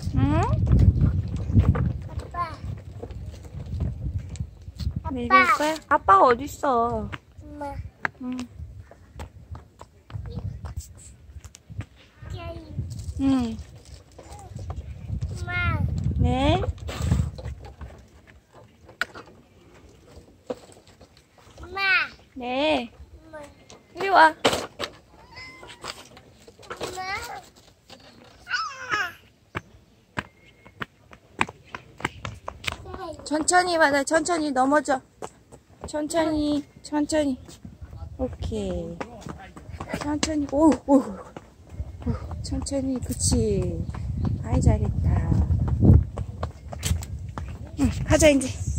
응? 아빠. 내릴 거야? 아빠가 어딨어? 엄마. 응. 저기. 응. 엄마. 네? 엄마. 네. 엄마. 이리 와. 천천히 받아. 천천히 넘어져. 천천히. 천천히. 오케이. 천천히. 오. 천천히. 그치. 아이 잘했다. 응, 가자 이제.